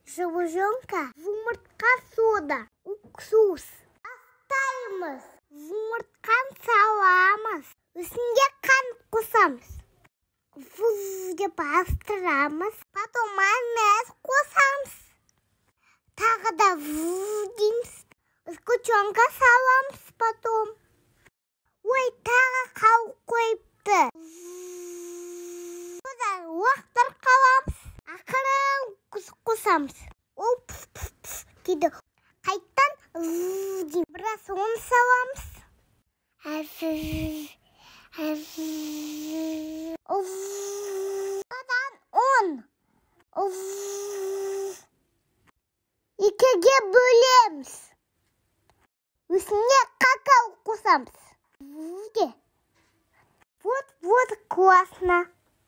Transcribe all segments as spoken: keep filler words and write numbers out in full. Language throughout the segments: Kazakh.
Жабужонка, жұмыртқа сода, уксус. Астаймыз, жұмыртқан саламыз, үстінде қант қосамыз. Вуз деп астырамыз, потом майонез қосамыз. Тағы да вуз дейміз. Сгущенка саламыз потом. Ой, тағы қауып қойыпты. Содан уақтыр қаламыз. Ақырын қосамыз. Ол пф-пф-пф дейді. Қайттан дейміз. Біраз он саламыз. Содан он. Екіге бөлеміз. Үстіне какао қосамыз. Вот, вот, классно.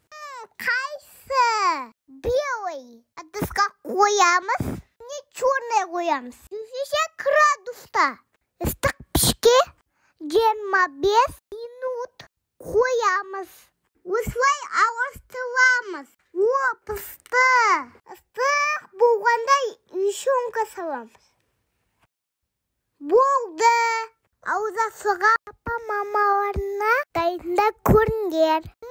Қайсы? Белый. Ыдысқа қоямыз. Не черный қоямыз. сексен градуста. Ыстық пішке жиырма бес минут қоямыз. Осылай ауыстырамыз. О, пісті. Ыстық болғанда еще саламыз. Болды. Ауыза сұға папа мамаларына дайында көріңдер.